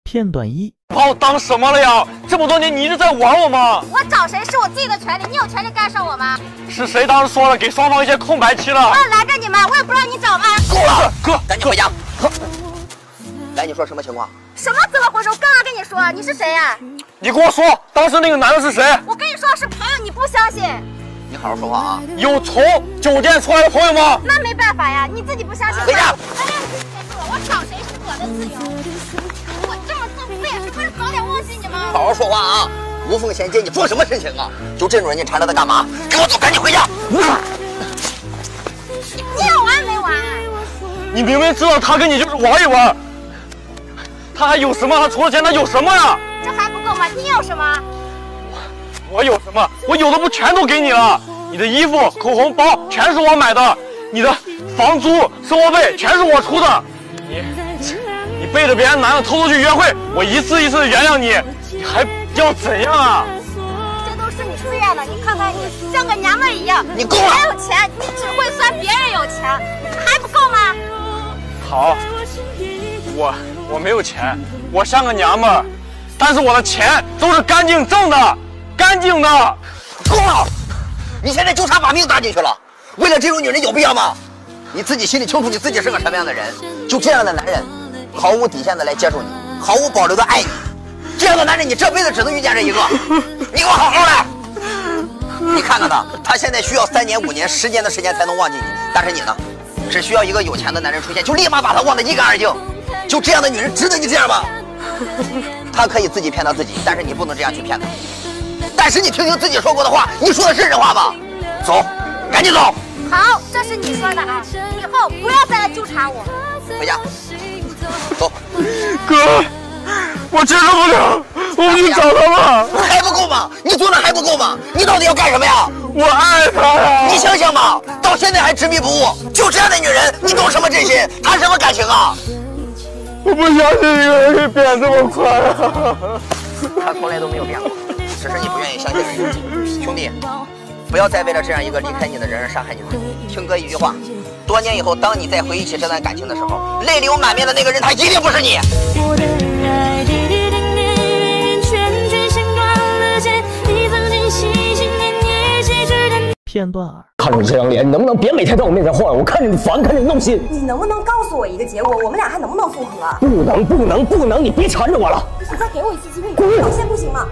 片段一， 把我当什么了呀？这么多年你一直在玩我吗？ 我找谁是我自己的权利，你有权利干涉我吗？ 是谁当时说了给双方一些空白期了？ 我拦着你们，我也不让你找吗？ 够了， 哥， 赶紧回家。来，你说什么情况？ 什么怎么回事？我刚刚跟你说，你是谁呀？ 你跟我说，当时那个男的是谁？ 我跟你说是朋友，你不相信？ 你好好说话啊！ 有从酒店出来的朋友吗？ 那没办法呀，你自己不相信。 回家。 我找谁是我的自由。我这么做不也是为了早点忘记你吗？ 好好说话啊！无缝衔接，你做什么事情啊？就这种人，你缠着他干嘛？给我走，赶紧回家！ 你有完没完？ 你明明知道他跟你就是玩一玩，他还有什么？他除了钱，他有什么呀？ 这还不够吗？你有什么？ 我有什么？我有的不全都给你了？你的衣服、口红、包全是我买的，你的房租、生活费全是我出的。你背着别人男的偷偷去约会，我一次一次的原谅你，你还要怎样啊？ 这都是你自愿的，你看看你像个娘们儿一样。 你够了！ 还有钱，你只会算别人有钱，还不够吗？ 好，我没有钱，我像个娘们儿，但是我的钱都是干净挣的，干净的。 够了！你现在就差把命搭进去了，为了这种女人有必要吗？你自己心里清楚，你自己是个什么样的人。就这样的男人，毫无底线的来接受你，毫无保留的爱你，这样的男人，你这辈子只能遇见这一个。你给我好好来！你看看他现在需要3年、5年、10年的时间才能忘记你，但是你呢，只需要一个有钱的男人出现，就立马把他忘得一干二净。就这样的女人，值得你这样吗？她可以自己骗到自己，但是你不能这样去骗她。但是你听听自己说过的话，你说的是人话吗？走，赶紧走。 好，这是你说的啊，以后不要再来纠缠我。 回家，走。 哥，我接受不了，我们去找他吧。 还不够吗？你做的还不够吗？你到底要干什么呀？ 我爱他呀！ 你想想吧，到现在还执迷不悟，就这样的女人，你懂什么真心，谈什么感情啊？ 我不相信一个人可以变这么快啊！ 他从来都没有变过，只是你不愿意相信而已。兄弟，不要再为了这样一个离开你的人而伤害你自己。听哥一句话，多年以后，当你再回忆起这段感情的时候，泪流满面的那个人，他一定不是你。 我的爱滴滴点点，圈圈线断了线，你曾经心心念念，谁知道片段二， 看着你这张脸，你能不能别每天在我面前晃悠？我看着你烦，看着你弄心。 你能不能告诉我一个结果？我们俩还能不能复合啊？ 不能！你别缠着我了。 你再给我一次机会，你表现不行吗？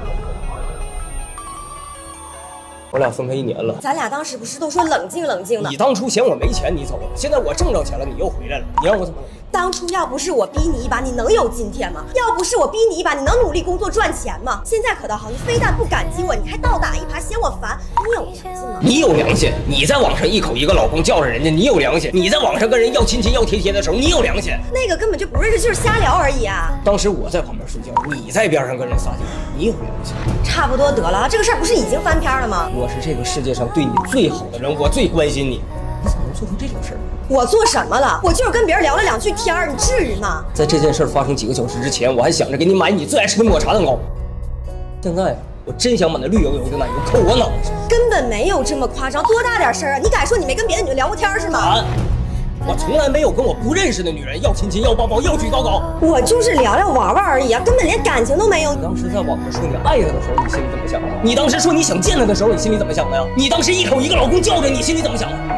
我俩分开1年了， 咱俩当时不是都说冷静冷静的？ 你当初嫌我没钱，你走了，现在我挣着钱了，你又回来了，你让我怎么？ 当初要不是我逼你一把，你能有今天吗？要不是我逼你一把，你能努力工作赚钱吗？现在可倒好，你非但不感激我，你还倒打一耙，嫌我烦，你有良心吗？ 你有良心？你在网上一口一个老公叫着人家，你有良心？你在网上跟人要亲亲要贴贴的时候，你有良心？ 那个根本就不认识，就是瞎聊而已啊！ 当时我在旁边睡觉，你在边上跟人撒娇，你有良心？ 差不多得了，这个事儿不是已经翻篇了吗？ 我是这个世界上对你最好的人，我最关心你，你怎么能做出这种事儿？ 我做什么了？我就是跟别人聊了2句天儿，你至于吗？ 在这件事发生几个小时之前，我还想着给你买你最爱吃的抹茶蛋糕。现在我真想把那绿油油的奶油扣我脑袋上。 根本没有这么夸张，多大点事儿啊！你敢说你没跟别的女的聊过天是吗？ 我从来没有跟我不认识的女人要亲亲要抱抱要举高高。 我就是聊聊玩玩而已啊，根本连感情都没有。 你当时在网上说你爱她的时候，你心里怎么想的？你当时说你想见她的时候，你心里怎么想的呀？你当时一口一个老公叫着，你心里怎么想的？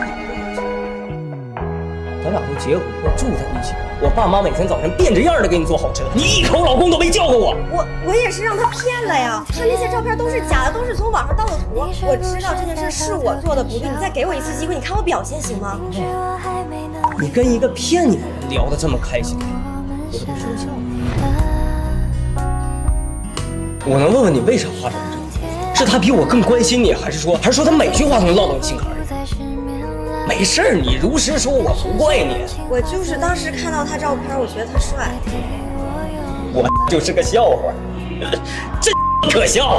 咱俩都结婚了，住在一起，我爸妈每天早上变着样的给你做好吃的，你一口老公都没叫过我。 我也是让他骗了呀，他那些照片都是假的，都是从网上盗的图。我知道这件事是我做的不对，你再给我一次机会，你看我表现行吗？ 你跟一个骗你的人聊得这么开心，我都说笑了。我能问问你为啥发展成这样？是他比我更关心你，还是说他每句话都能唠到你心坎里？没事儿，你如实说，我不怪你。 我就是当时看到他照片，我觉得他帅。 我就是个笑话，真可笑。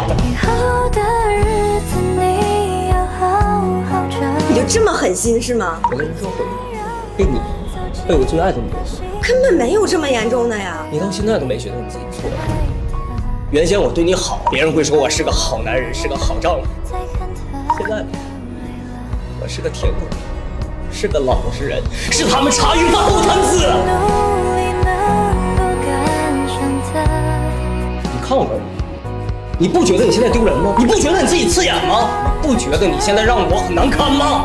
你就这么狠心是吗？ 我跟你说，被你，被我最爱的女人， 根本没有这么严重的呀。 你到现在都没觉得你自己错了。原先我对你好，别人会说我是个好男人，是个好丈夫。现在我是个舔狗，是个老实人，是他们茶余饭后谈资。 看过我？你不觉得你现在丢人吗？你不觉得你自己刺眼吗？不觉得你现在让我很难堪吗？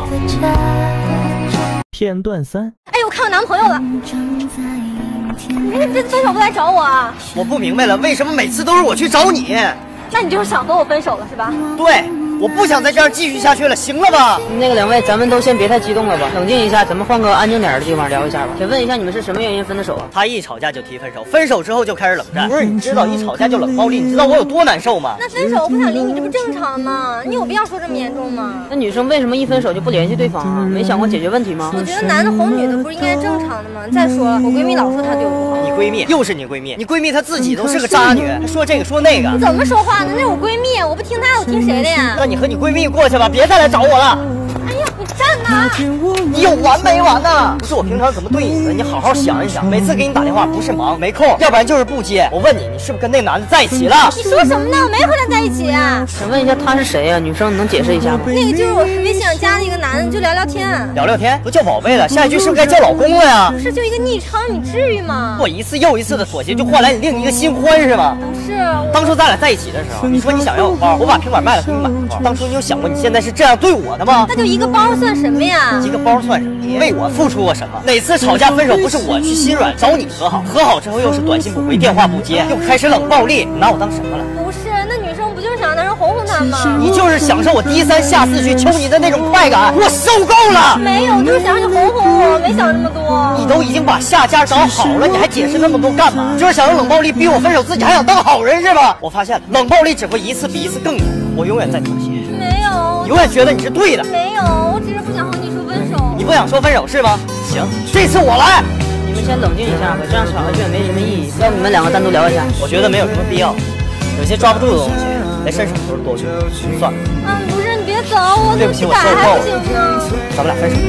片段3。 哎，我看我男朋友了。你这分手不来找我啊？ 我不明白了，为什么每次都是我去找你？ 那你就是想和我分手了是吧？ 对。 我不想再这样继续下去了，行了吧？ 那个两位，咱们都先别太激动了吧，冷静一下，咱们换个安静点的地方聊一下吧。请问一下，你们是什么原因分的手啊？ 他一吵架就提分手，分手之后就开始冷战。不是，你知道一吵架就冷暴力，你知道我有多难受吗？ 那分手我不想理你，这不正常吗？你有必要说这么严重吗？ 那女生为什么一分手就不联系对方啊？没想过解决问题吗？ 我觉得男的哄女的不是应该正常的吗？再说了，我闺蜜老说她对我不好。 你闺蜜又是你闺蜜，你闺蜜她自己都是个渣女，还说这个说那个。 你怎么说话呢？那是我闺蜜，我不听她的，我听谁的呀？ 那你和你闺蜜过去吧，别再来找我了。 哎呀，你站哪？ 你有完没完呢？不是我平常怎么对你的，你好好想一想。每次给你打电话不是忙没空，要不然就是不接。我问你，你是不是跟那男的在一起了？ 你说什么呢？我没和他在一起啊。 想问一下他是谁呀？女生你能解释一下吗？ 那个就是我微信上加的一个男的，就聊聊天。 聊聊天都叫宝贝了，下一句是不是该叫老公了呀？ 不是，就一个昵称，你至于吗？ 我一次又一次的妥协，就换来你另一个新欢是吗？ 不是， 当初咱俩在一起的时候，你说你想要我包，我把平板卖了给你买包。当初你有想过你现在是这样对我的吗？ 那就一个包算什么呀？ 一个包算什么？你为我付出过什么？哪次吵架分手不是我去心软找你和好，和好之后又是短信不回，电话不接，又开始冷暴力，你拿我当什么了？ 不是，那女生不就是想让男人哄哄她吗？ 你就是享受我低三下四去求你的那种快感，我受够了。 没有，就是想让你哄哄我，没想那么多。 你都已经把下家找好了，你还解释那么多干嘛？就是想用冷暴力逼我分手，自己还想当好人是吧？我发现了，冷暴力只会一次比一次更严。我永远在妥协。 没有， 你永远觉得你是对的。 没有，我只是不想和你说分手。 你不想说分手是吗？行，这次我来。 你们先冷静一下吧，这样吵下去也没什么意义。要不你们两个单独聊一下？ 我觉得没有什么必要，有些抓不住的东西，在身上都是多余。算了。 不是，你别走，我对不起，我受够了。咱们俩分手。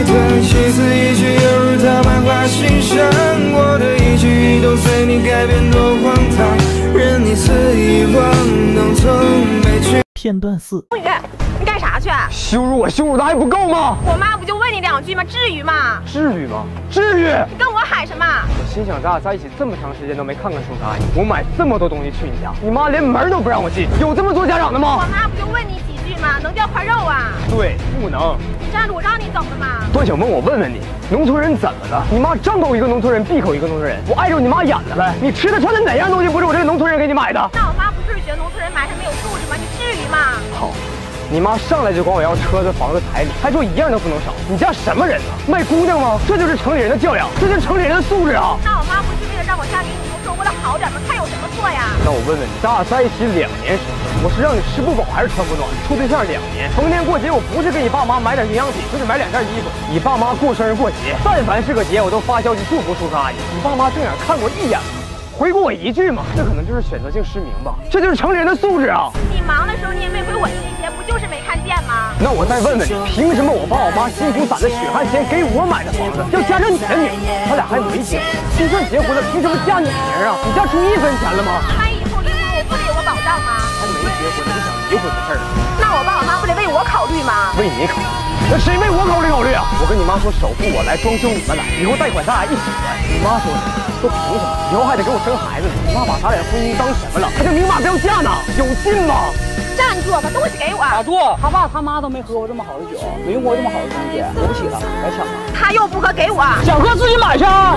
片段4。 风雨，你干啥去？ 羞辱我，羞辱的还不够吗？ 我妈不就问你2句吗？至于吗？ 至于吗？至于！ 你跟我喊什么？ 我心想，咱俩在一起这么长时间都没看看叔叔阿姨，我买这么多东西去你家，你妈连门都不让我进，有这么做家长的吗？ 我妈不就问你几句吗？能掉块肉啊？ 对，不能。 你站着，我让你走的吗？ 段小萌，我问问你，农村人怎么了？你妈张口一个农村人，闭口一个农村人，我碍着你妈眼了呗？你吃的穿的哪样东西不是我这个农村人给你买的？ 那我妈不是觉得农村人埋汰没有素质吗？你至于吗？ 好。你妈上来就管我要车子、房子、彩礼，还说一样都不能少。你家什么人啊？卖姑娘吗？这就是城里人的教养，这就是城里人的素质啊！ 那我妈不是为了让我嫁给你，说为了好点吗？看有什么错呀？ 那我问问你，咱俩在一起2年时间，我是让你吃不饱还是穿不暖？处对象2年，逢年过节我不是给你爸妈买点营养品，就是买2件衣服。你爸妈过生日过节，但凡是个节，我都发消息祝福叔叔阿姨。你爸妈正眼看过一眼吗？回过我一句嘛，这可能就是选择性失明吧，这就是城里人的素质啊！ 你忙的时候你也没回我信息，不就是没看见吗？ 那我再问问你，凭什么我爸我妈辛苦攒的血汗钱给我买的房子，要加上你的名字？他俩还没结婚，就算结婚了，凭什么加你名啊？你家出1分钱了吗？ 万一以后离婚，我不得有个保障吗？ 还没结婚呢，就想离婚的事儿？ 那我爸我妈不得为我考虑吗？ 为你考虑？那谁为我考虑考虑啊？我跟你妈说，首付我来，装修你们来，以后贷款咱俩一起还。你妈说说凭什么？以后还得给我生孩子呢？你妈把咱俩婚姻当什么了？还叫明码标价呢？有劲吗？ 站住！把东西给我！ 打住！他爸他妈都没喝过这么好的酒，没用过这么好的东西，对不起了，别抢了。 他又不喝，给我！ 想喝自己买去啊！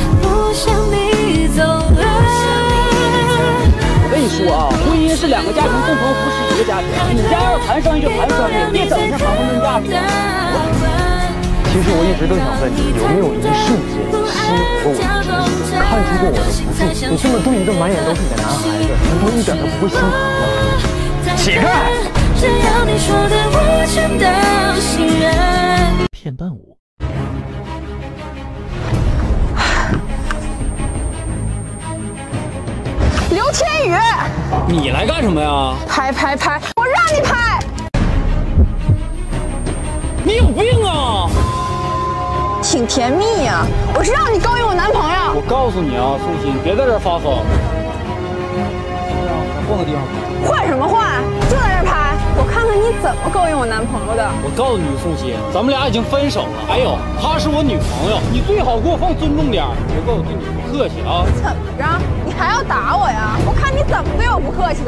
我跟你说啊，婚姻是2个家庭共同扶持一个家庭，你家要谈生意就谈生意，别整天谈婚论嫁去。 其实我一直都想问你，有没有一瞬间心和我的真实，看出过我的不是？你这么对一个满眼都是你的男孩子，难道一点都不会心疼吗？起开！ 片段5。 刘天宇， 你来干什么呀？ 拍，我让你拍！ 你有病啊！ 挺甜蜜呀，我是让你勾引我男朋友。 我告诉你啊，宋鑫，别在这儿发疯。咱换个地方拍。 换什么换？就在这儿拍，我看看你怎么勾引我男朋友的。 我告诉你，宋鑫，咱们俩已经分手了。还有，她是我女朋友，你最好给我放尊重点，别怪我对你不客气啊。 怎么着？你还要打我呀？我看你怎么对我去的？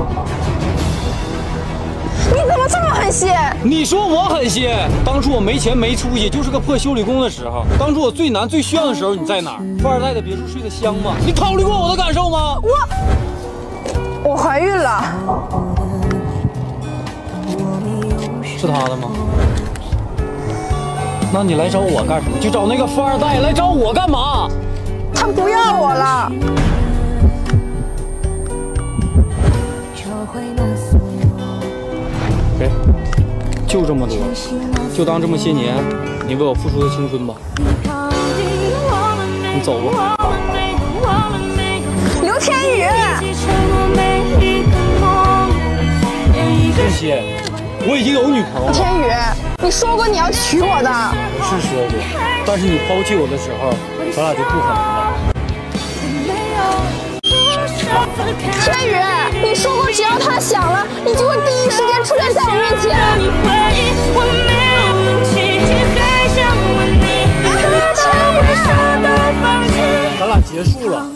你怎么这么狠心？ 你说我狠心？当初我没钱没出息，就是个破修理工的时候。当初我最难最需要的时候，你在哪儿？富二代的别墅睡得香吗？你考虑过我的感受吗？ 我怀孕了。 是他的吗？那你来找我干什么？去找那个富二代来找我干嘛？ 他不要我了。 给，就这么多，就当这么些年你为我付出的青春吧。你走吧。 刘天宇， 这些我已经有女朋友了。 天宇，你说过你要娶我的。 是说过，但是你抛弃我的时候，咱俩就不可能了。 天宇，你说过只要他想了，你就会第一时间出现在我面前。 咱俩结束了。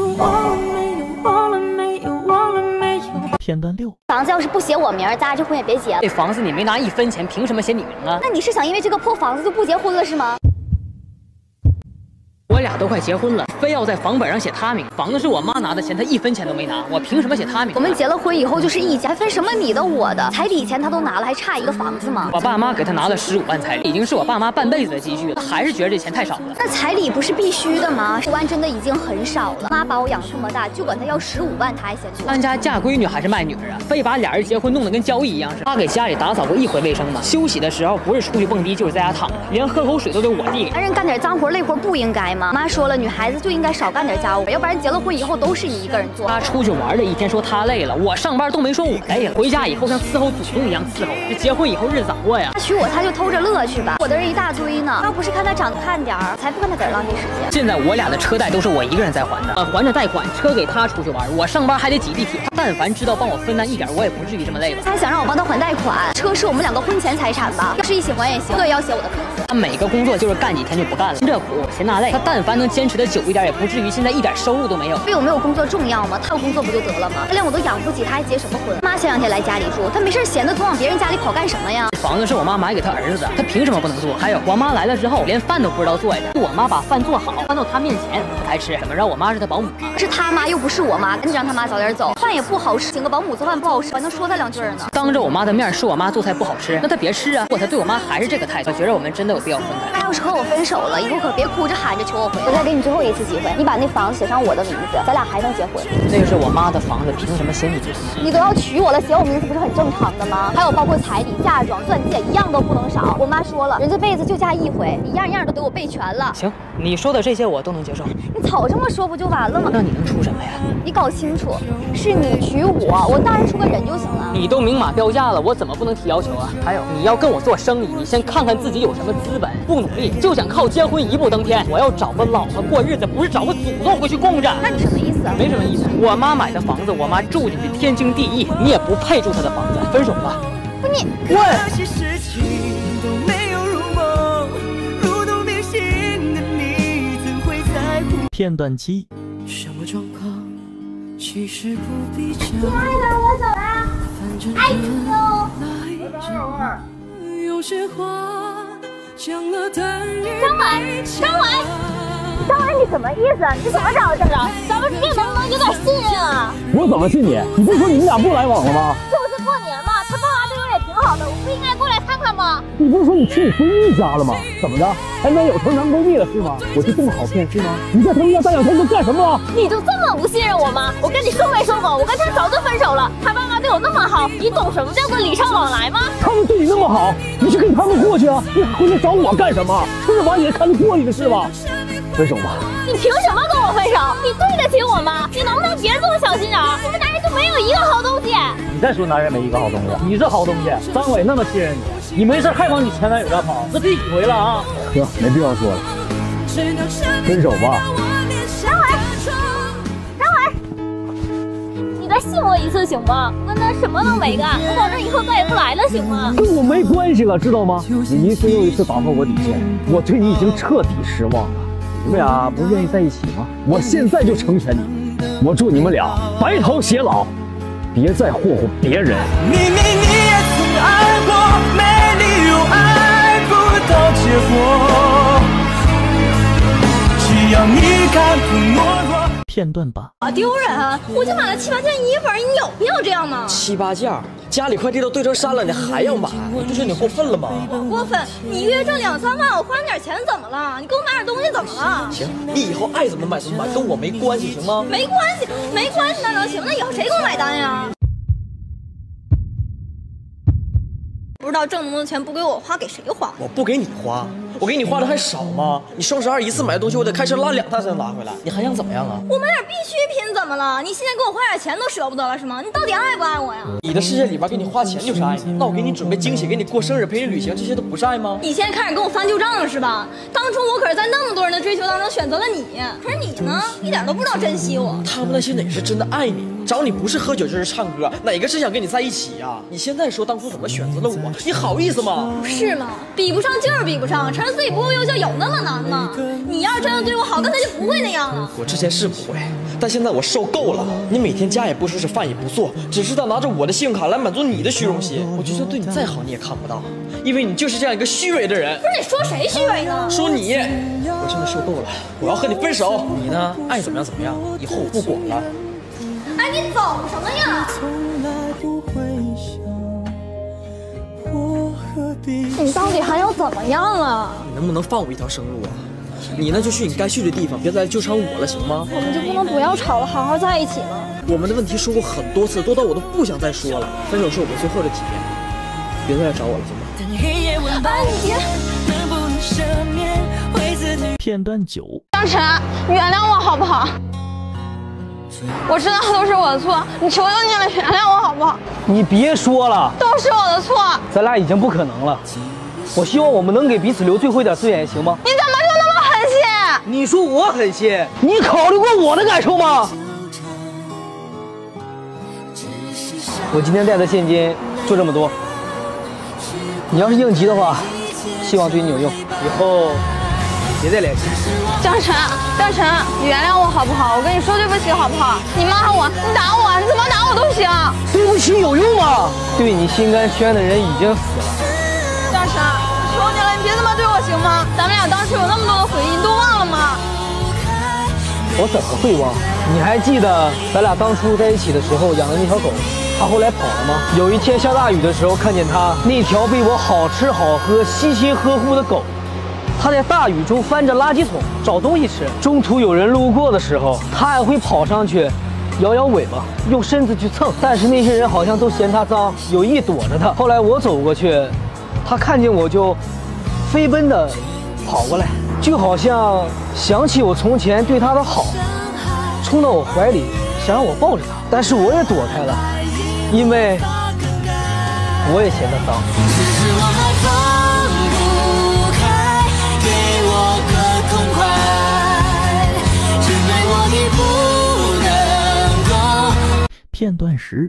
片段6， 房子要是不写我名儿，咱俩这婚也别结了。 这房子你没拿1分钱，凭什么写你名啊？ 那你是想因为这个破房子就不结婚了是吗？ 我俩都快结婚了，非要在房本上写他名。房子是我妈拿的钱，她1分钱都没拿，我凭什么写他名？ 我们结了婚以后就是一家，还分什么你的我的？彩礼钱他都拿了，还差一个房子吗？ 我爸妈给他拿了15万彩礼，已经是我爸妈半辈子的积蓄了，还是觉得这钱太少了。 那彩礼不是必须的吗？10万真的已经很少了。妈把我养这么大，就管他要15万，他还嫌多。 俺家嫁闺女还是卖女儿啊？非把俩人结婚弄得跟交易一样似的。他给家里打扫过1回卫生吗？休息的时候不是出去蹦迪，就是在家躺着，连喝口水都得我递给。 男人干点脏活累活不应该吗？妈说了，女孩子就应该少干点家务，要不然结了婚以后都是你一个人做。 他出去玩的一天说他累了，我上班都没说我累了，回家以后像伺候祖宗一样伺候。这结婚以后日子咋过呀？ 他娶我他就偷着乐去吧，我的人一大堆呢。要不是看他长得看点儿，才不跟他搁这浪费时间。 现在我俩的车贷都是我一个人在还的，还着贷款，车给他出去玩，我上班还得挤地铁。但凡知道帮我分担一点，我也不至于这么累吧。 他还想让我帮他还贷款，车是我们两个婚前财产吧？要是一起还也行，对，要写我的名字。 他每个工作就是干几天就不干了，这苦嫌那累。他但凡能坚持的久一点，也不至于现在一点收入都没有。 比我没有工作重要吗？他有工作不就得了吗？他连我都养不起，他还结什么婚？妈前2天来家里住，他没事闲的总往别人家里跑干什么呀？ 房子是我妈买给他儿子的，他凭什么不能做？还有我妈来了之后，连饭都不知道做呀。我妈把饭做好，端到他面前他才吃。怎么着？我妈是他保姆吗？ 是他妈又不是我妈，赶紧让他妈早点走。饭也不好吃，请个保姆做饭不好吃，还能说他2句呢。 当着我妈的面说我妈做菜不好吃，那他别吃啊！如果他对我妈还是这个态度，我觉得我们真的有必要分开。 他要是和我分手了，以后可别哭着喊着求我回来。我再给你最后一次机会，你把那房子写上我的名字，咱俩还能结婚。 那个是我妈的房子，凭什么写你名字？ 你都要娶我了，写我名字不是很正常的吗？还有包括彩礼、嫁妆、钻戒，一样都不能少。我妈说了，人这辈子就嫁1回，你样样都给我备全了。 行，你说的这些我都能接受。 你早这么说不就完了吗？ 那你能出什么呀？ 你搞清楚，是你娶我，我当然出个人就行了。 你都明码标价了，我怎么不能提要求啊？还有，你要跟我做生意，你先看看自己有什么资本。不努力就想靠结婚一步登天，我要找个老婆过日子，不是找个祖宗回去供着。 那你什么意思？ 没什么意思。我妈买的房子，我妈住进去天经地义，你也不配住她的房子，分手吧。 不，你喂。 片段7。 什么状况？其实不必讲。 亲爱的，我走啦，爱你哟。 有些话讲了淡然。 张伟，张伟，张伟，你什么意思？你怎么找的这着？咱们这能不能有点信任啊？ 我怎么信你？你不是说你们俩不来往了吗？ 这不是过年吗？他爸妈对我也挺好的，我不应该过来看看吗？ 你不是说你去你闺蜜家了吗？怎么着？还没有成男闺蜜了是吗？我就这么好骗是吗？你在他们家待2天都干什么了？ 你就这么不信任我吗？我跟你说没说过，我跟他早就分手了。他爸妈对我那么好，你懂什么叫做礼尚往来吗？ 他们对你那么好，你去跟他们过去啊！你还回来找我干什么？吃完也看得过你的是吧？分手吧！ 你凭什么跟我分手？你对得起我吗？你能不能别这么小心眼儿？你们男人就没有一个好东西？ 你再说男人没一个好东西，你是好东西。张伟那么信任你，你没事还往你前男友家跑，这第几回了啊？行，没必要说了，分手吧。 张伟，张伟，你再信我一次行吗？我跟他什么都没干，我保证以后再也不来了，行吗？ 跟我没关系了，知道吗？你一次又一次打破我底线，我对你已经彻底失望了。你们俩不愿意在一起吗？我现在就成全你们，我祝你们俩白头偕老。 别再霍霍别人。 明明你也曾爱过，没理由爱不到结果。只要你敢不懦弱。 片段8。 好丢人啊！我就买了7、8件衣服，你有必要这样吗 ？7、8件，家里快递都堆成山了，你还要买？你不觉得你过分了吗？ 我过分？你一个月挣2、3万，我花你点钱怎么了？你给我买点东西怎么了？ 行，你以后爱怎么买怎么买，跟我没关系，行吗？ 没关系，没关系那能行？那以后谁给我买单呀？不知道挣那么多钱不给我花，给谁花？ 我不给你花，我给你花的还少吗？你双12一次买的东西，我得开车拉2趟才能拿回来。你还想怎么样啊？ 我买点必需品怎么了？你现在给我花点钱都舍不得了是吗？你到底爱不爱我呀？ 你的世界里边给你花钱就是爱你，那我给你准备惊喜，给你过生日，陪你旅行，这些都不是爱吗？ 你现在开始跟我翻旧账了是吧？当初我可是在那么多人的追求当中选择了你，可是你呢，一点都不知道珍惜我。 他们那些哪是真的爱你？找你不是喝酒就是唱歌，哪个是想跟你在一起呀？你现在说当初怎么选择了我，你好意思吗？ 不是吗？比不上就是比不上，承认自己不够优秀有那么难吗？你要是真的对我好，刚才就不会那样了。 我之前是不会，但现在我受够了。你每天家也不收拾，饭也不做，只知道拿着我的信用卡来满足你的虚荣心。我就算对你再好，你也看不到，因为你就是这样一个虚伪的人。 不是你说谁虚伪呢？ 说你。我真的受够了，我要和你分手。你呢，爱怎么样怎么样，以后我不管了。 哎，你走什么呀？你到底还要怎么样啊？ 你能不能放我一条生路啊？你呢就去你该去的地方，别再来纠缠我了，行吗？ 我们就不能不要吵了，好好在一起吗？ 我们的问题说过很多次，多到我都不想再说了。分手是我们最后的体验，别再来找我了，行吗？ 哎，你别。 片段9。 张晨，原谅我好不好？我知道都是我的错，你求求你了，原谅我好不好？ 你别说了， 都是我的错， 咱俩已经不可能了。我希望我们能给彼此留最后一点尊严，行吗？ 你怎么就那么狠心？ 你说我狠心，你考虑过我的感受吗？我今天带的现金就这么多，你要是应急的话，希望对你有用，以后别再联系。 张晨，你原谅我好不好？我跟你说对不起好不好？你骂我，你打我，你怎么打我都行。 对不起有用吗？对你心甘情愿的人已经死了。 张晨，求你了，你别这么对我行吗？咱们俩当时有那么多的回忆，你都忘了吗？ 我怎么会忘？你还记得咱俩当初在一起的时候养的那条狗，它后来跑了吗？有一天下大雨的时候，看见它那条被我好吃好喝、悉心呵护的狗。它在大雨中翻着垃圾桶找东西吃，中途有人路过的时候，它还会跑上去摇摇尾巴，用身子去蹭。但是那些人好像都嫌它脏，有意躲着它。后来我走过去，它看见我就飞奔的跑过来，就好像想起我从前对它的好，冲到我怀里想让我抱着它，但是我也躲开了，因为我也嫌它脏。 片段10。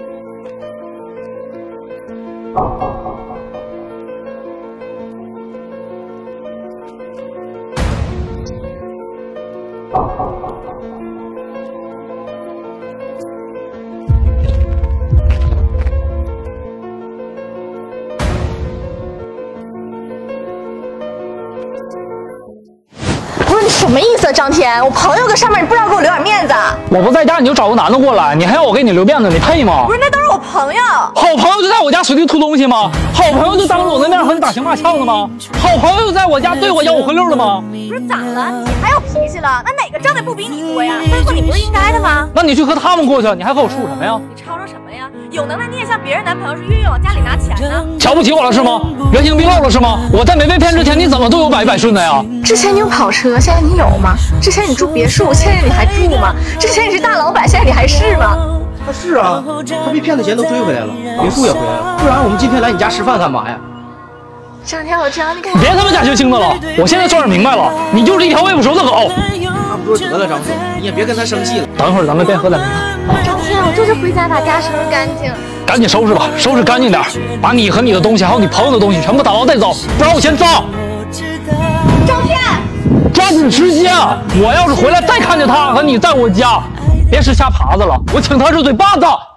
什么意思啊，张天？我朋友搁上面，你不知道给我留点面子？ 我不在家，你就找个男的过来，你还要我给你留面子，你配吗？ 不是，那都是我朋友。 好朋友就在我家随地吐东西吗？好朋友就当着我的面和你打情骂俏的吗？好朋友就在我家对我吆五喝六的吗？ 不是咋了？你还有脾气了？那哪个挣的不比你多呀？再说你不是应该的吗？ 那你去和他们过去，你还和我处什么呀？ 你吵吵什么呀？有能耐你也像别人男朋友是月月往家里拿钱呢？ 瞧不起我了是吗？原形毕露了是吗？我在没被骗之前，你怎么都有百依百顺的呀？ 之前你有跑车，现在你有吗？之前你住别墅，现在你还住吗？之前你是大老板，现在你还是吗？ 他是啊，他被骗的钱都追回来了，别墅也回来了，不然我们今天来你家吃饭干嘛呀？ 张天，我知道你给我别他妈假惺惺的了，我现在算是明白了，你就是一条喂不熟的狗。 差不多得了，张总，你也别跟他生气了。 等会儿咱们边喝点冰茶。 张天，我这就回家把家收拾干净。 赶紧收拾吧，收拾干净点，把你和你的东西还有你朋友的东西全部打包带走，不然我嫌脏。 张天， 抓紧时间！我要是回来再看见他和你在我家，别吃瞎耙子了，我请他吃嘴巴子。